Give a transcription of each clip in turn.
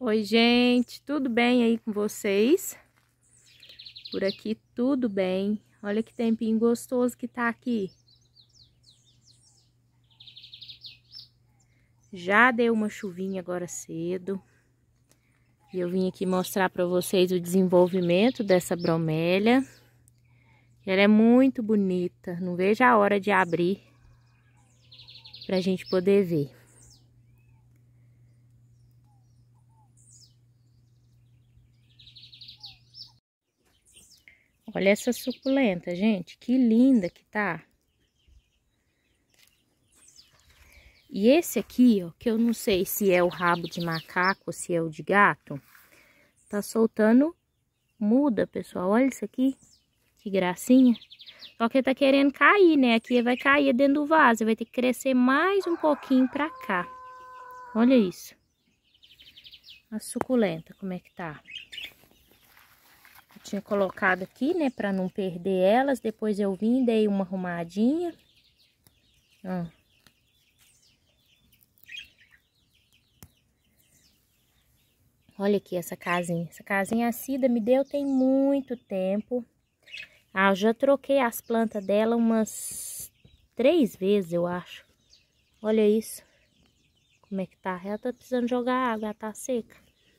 Oi, gente, tudo bem aí com vocês? Por aqui tudo bem. Olha que tempinho gostoso que tá aqui. Já deu uma chuvinha agora cedo. E eu vim aqui mostrar para vocês o desenvolvimento dessa bromélia. Ela é muito bonita. Não vejo a hora de abrir pra gente poder ver. Olha essa suculenta, gente. Que linda que tá. E esse aqui, ó, que eu não sei se é o rabo de macaco ou se é o de gato, tá soltando muda, pessoal. Olha isso aqui. Que gracinha. Só que tá querendo cair, né? Aqui vai cair dentro do vaso. Vai ter que crescer mais um pouquinho pra cá. Olha isso. A suculenta, como é que tá? Eu tinha colocado aqui, né? Pra não perder elas. Depois eu vim, dei uma arrumadinha. Ó. Olha aqui essa casinha. Essa casinha a Cida me deu tem muito tempo. Ah, eu já troquei as plantas dela umas 3 vezes, eu acho. Olha isso. Como é que tá? Ela tá precisando jogar água, ela tá seca.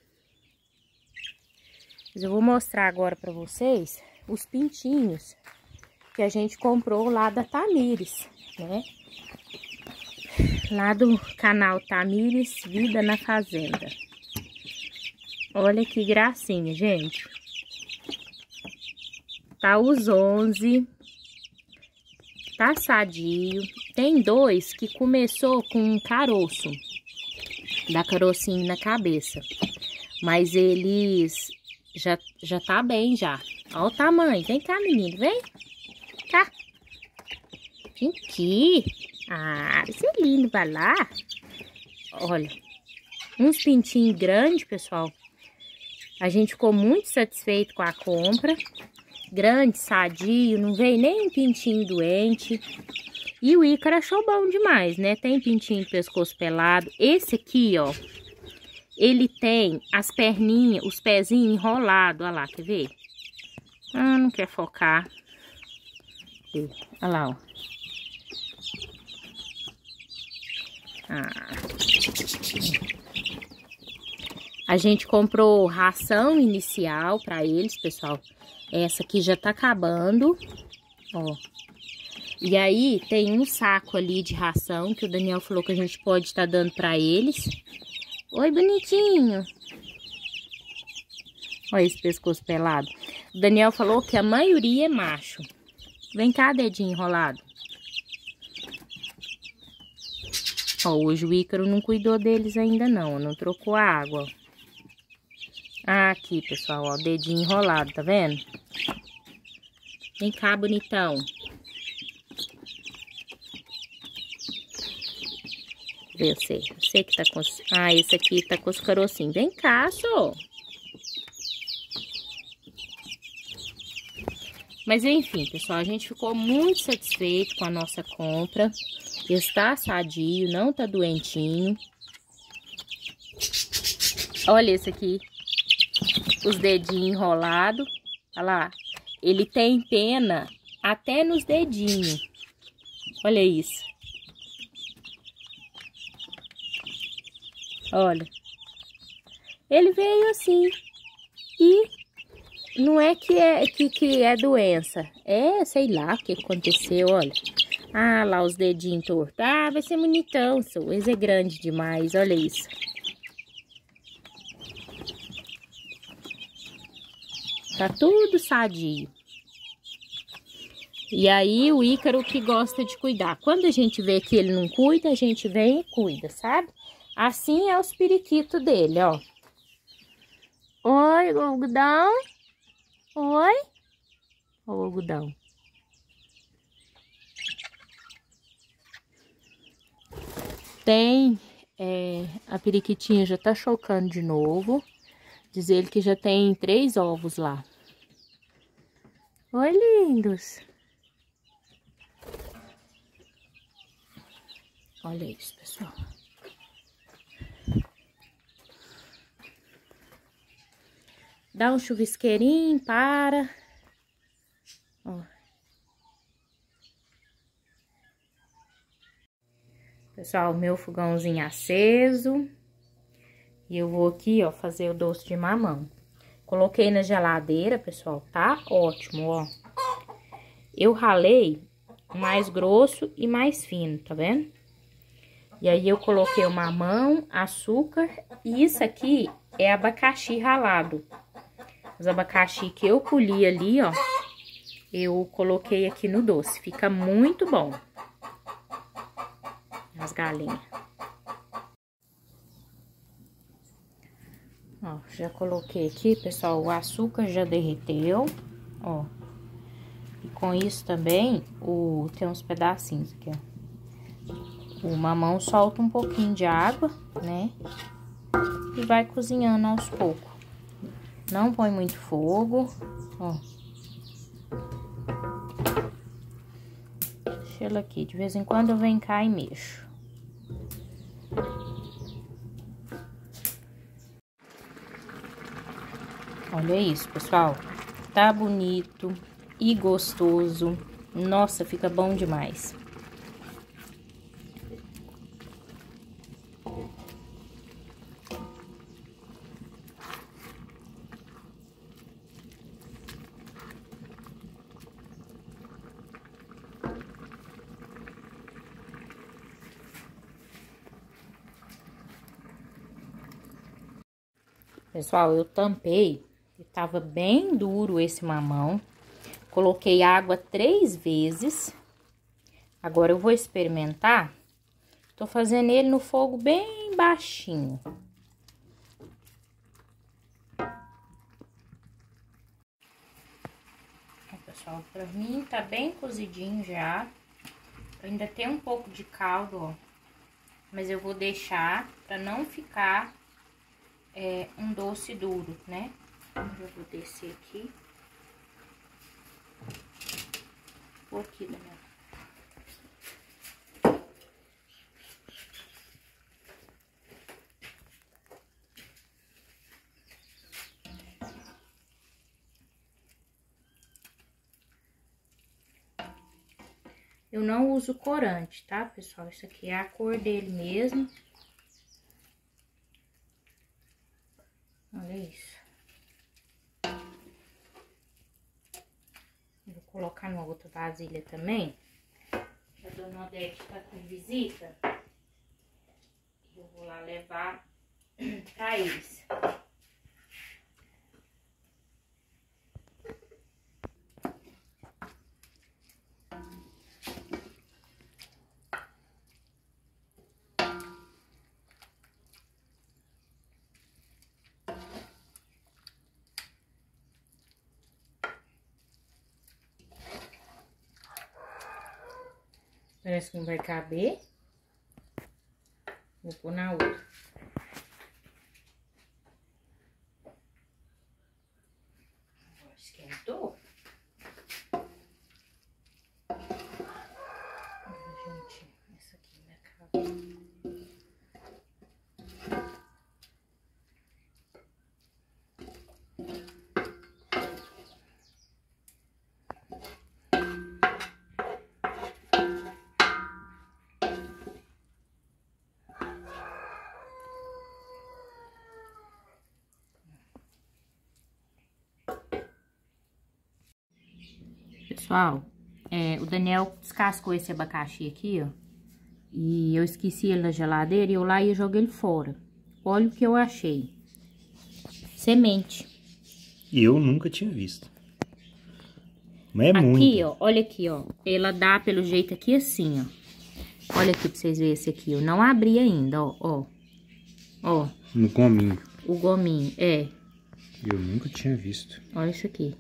Mas eu vou mostrar agora pra vocês os pintinhos que a gente comprou lá da Tamires, né? Lá do canal Tamires Vida na Fazenda. Olha que gracinha, gente. Tá os 11. Tá sadio. Tem 2 que começou com um caroço. Dá carocinho na cabeça. Mas eles já tá bem já. Olha o tamanho. Vem cá, menino. Vem. Cá. Vem aqui. Ah, isso é lindo. Vai lá. Olha. Uns pintinhos grandes, pessoal. A gente ficou muito satisfeito com a compra. Grande, sadio. Não veio nem um pintinho doente. E o Ícaro achou bom demais, né? Tem pintinho de pescoço pelado. Esse aqui, ó. Ele tem as perninhas, os pezinhos enrolados. Olha lá, quer ver? Ah, não quer focar. Olha lá, ó. Ah. A gente comprou ração inicial para eles, pessoal. Essa aqui já tá acabando, ó. E aí tem um saco ali de ração que o Daniel falou que a gente pode estar dando para eles. Oi, bonitinho. Olha esse pescoço pelado. O Daniel falou que a maioria é macho. Vem cá, dedinho enrolado. Ó, hoje o Ícaro não cuidou deles ainda não, não trocou a água, ó. Ah, aqui, pessoal, ó, o dedinho enrolado, tá vendo? Vem cá, bonitão. Vê você que tá com... Ah, esse aqui tá com os carocinhos. Vem cá, só. Mas enfim, pessoal, a gente ficou muito satisfeito com a nossa compra. Está sadio, não tá doentinho. Olha esse aqui. Os dedinhos enrolados. Olha lá. Ele tem pena até nos dedinhos. Olha isso. Olha. Ele veio assim. E não é que é doença. É, sei lá o que aconteceu, olha. Ah, lá os dedinhos tortos. Ah, vai ser bonitão. Esse é grande demais, olha isso. Tá tudo sadio. E aí o Ícaro que gosta de cuidar. Quando a gente vê que ele não cuida, a gente vem e cuida, sabe? Assim é os periquitos dele, ó. Oi, algodão. Oi. Ó o algodão. Tem, a periquitinha já tá chocando de novo. Diz ele que já tem 3 ovos lá. Oi, lindos. Olha isso, pessoal. Dá um chuvisqueirinho, para. Ó. Pessoal, meu fogãozinho aceso. E eu vou aqui, ó, fazer o doce de mamão. Coloquei na geladeira, pessoal, tá ótimo, ó. Eu ralei mais grosso e mais fino, tá vendo? E aí, eu coloquei o mamão, açúcar e isso aqui é abacaxi ralado. Os abacaxi que eu colhi ali, ó, eu coloquei aqui no doce. Fica muito bom. As galinhas. Ó, já coloquei aqui, pessoal, o açúcar já derreteu, ó. E com isso também, tem uns pedacinhos aqui, ó. O mamão solta um pouquinho de água, né? E vai cozinhando aos poucos. Não põe muito fogo, ó. Deixa ela aqui, de vez em quando eu venho cá e mexo. Olha isso, pessoal. Tá bonito e gostoso. Nossa, fica bom demais. Pessoal, eu tampei, tava bem duro esse mamão. Coloquei água 3 vezes. Agora eu vou experimentar. Tô fazendo ele no fogo bem baixinho. Ó, pessoal, pra mim tá bem cozidinho já. Ainda tem um pouco de caldo, ó. Mas eu vou deixar pra não ficar um doce duro, né? Eu vou descer aqui. Vou aqui, Daniel. Eu não uso corante, tá, pessoal? Isso aqui é a cor dele mesmo. Olha isso. Vou colocar numa outra vasilha também. A dona Odete tá com visita. Eu vou lá levar pra eles. Parece que não vai caber. Vou pôr na outra. Agora esquentou. Gente, essa aqui vai caber. Pessoal, o Daniel descascou esse abacaxi aqui, ó. E eu esqueci ele na geladeira e eu lá ia jogar ele fora. Olha o que eu achei. Semente. Eu nunca tinha visto. Mas é aqui, muito. Aqui, ó, olha aqui, ó. Ela dá pelo jeito aqui assim, ó. Olha aqui pra vocês verem esse aqui. Eu não abri ainda, ó, ó. Ó. No gominho. O gominho, é. Eu nunca tinha visto. Olha isso aqui.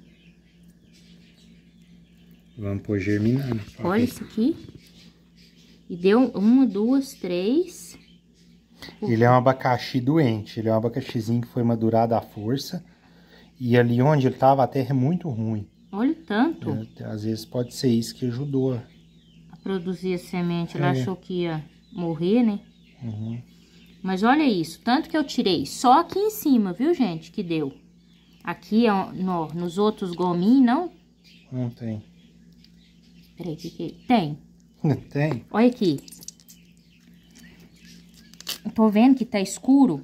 Vamos pôr germinando. Olha isso aqui. E deu 1, 2, 3. Ele é um abacaxi doente. Ele é um abacaxizinho que foi madurado à força. E ali onde ele tava, a terra é muito ruim. Olha o tanto. Às vezes pode ser isso que ajudou a produzir a semente. Ela achou que ia morrer, né? Uhum. Mas olha isso. Tanto que eu tirei só aqui em cima, viu, gente? Que deu. Aqui, ó, nos outros gominhos, não? Não tem. Peraí, que tem? Não tem? Olha aqui. Eu tô vendo que tá escuro.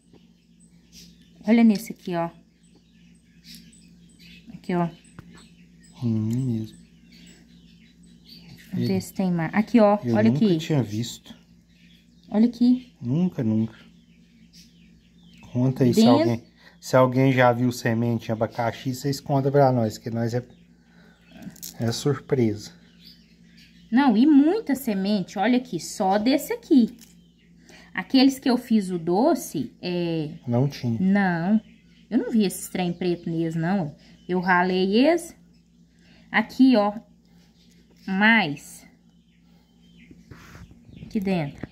Olha nesse aqui, ó. Aqui, ó. Mesmo. Vamos ver se tem mais. Aqui, ó. Eu olha nunca aqui. tinha visto. Olha aqui. Nunca. Conta aí Dentro... se alguém já viu semente de abacaxi, vocês contam pra nós, que nós é surpresa. Não, e muita semente. Olha aqui, só desse aqui. Aqueles que eu fiz o doce, Não tinha. Não, eu não vi esses trem preto neles, não. Eu ralei eles. Aqui, ó. Mais. Aqui dentro.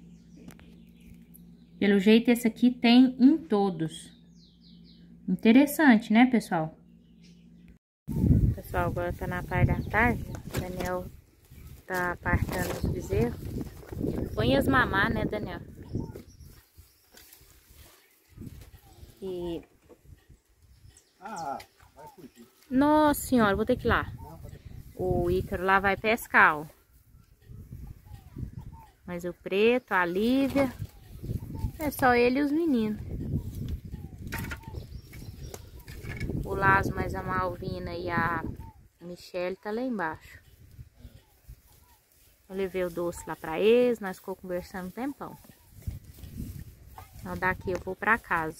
Pelo jeito, esse aqui tem em todos. Interessante, né, pessoal? Pessoal, agora tá na parte da tarde. O Daniel tá apartando os bezerros. Põe as mamar, né, Daniel? E... vai fugir. Nossa senhora, vou ter que ir lá. O Ícaro lá vai pescar, ó. Mas o Preto, a Lívia, é só ele e os meninos. O Lázaro, mais a Malvina e a Michele tá lá embaixo. Eu levei o doce lá pra eles, nós ficamos conversando um tempão. Então daqui eu vou pra casa.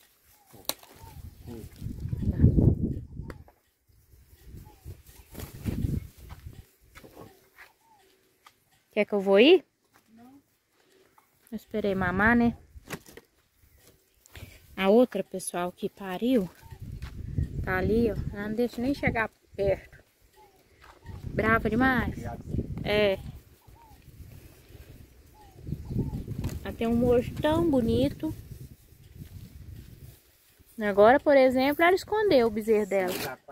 Quer que eu vou ir? Não. Eu esperei mamar, né? A outra, pessoal, que pariu, tá ali, ó. Ela não deixa nem chegar perto. Brava demais. É. Ela tem um mojo tão bonito. Agora, por exemplo, ela escondeu o bezerro dela.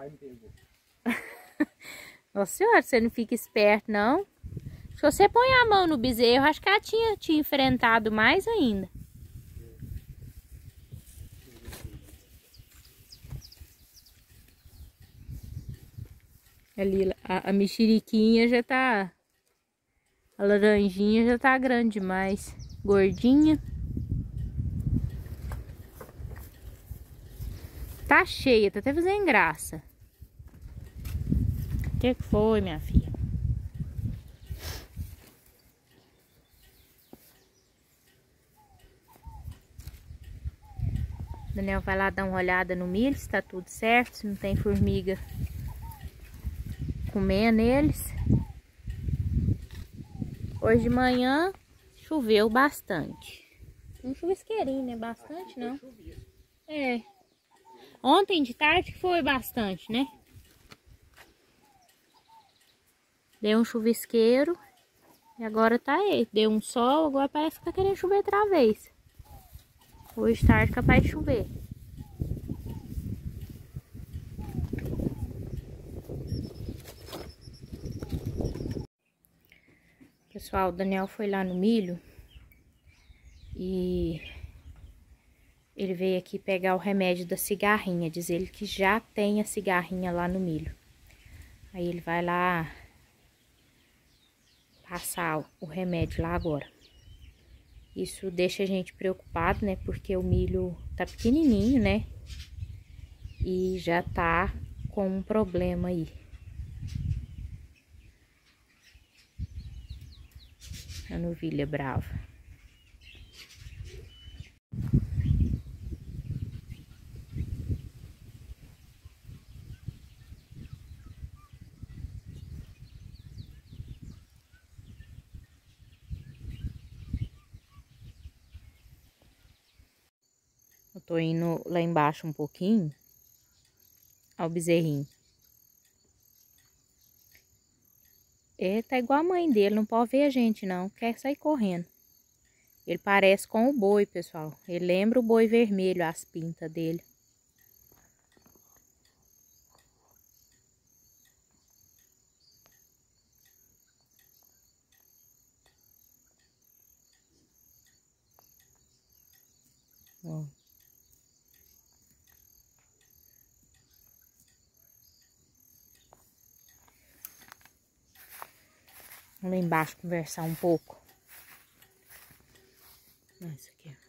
Nossa senhora, você não fica esperto, não. Se você põe a mão no bezerro, acho que ela tinha te enfrentado mais ainda. Ali, a mexeriquinha já tá... A laranjinha já tá grande demais. Gordinha. Tá cheia, tá até fazendo graça. O que foi, minha filha? Daniel vai lá dar uma olhada no milho, se tá tudo certo, se não tem formiga comendo eles. Hoje de manhã choveu bastante. Um chuvisqueirinho, né? Bastante não. É. Ontem de tarde que foi bastante, né? Deu um chuvisqueiro e agora tá aí. Deu um sol, agora parece que tá querendo chover outra vez. Hoje de tarde capaz de chover. Pessoal, o Daniel foi lá no milho e ele veio aqui pegar o remédio da cigarrinha. Diz ele que já tem a cigarrinha lá no milho. Aí ele vai lá passar o remédio lá agora. Isso deixa a gente preocupado, né? Porque o milho tá pequenininho, né? E já tá com um problema aí. A novilha brava. Eu tô indo lá embaixo um pouquinho. Ó o bezerrinho. Ele tá igual a mãe dele, não pode ver a gente não, quer sair correndo. Ele parece com o boi, pessoal. Ele lembra o boi vermelho, as pintas dele. Ó. Vamos lá embaixo conversar um pouco. Esse aqui.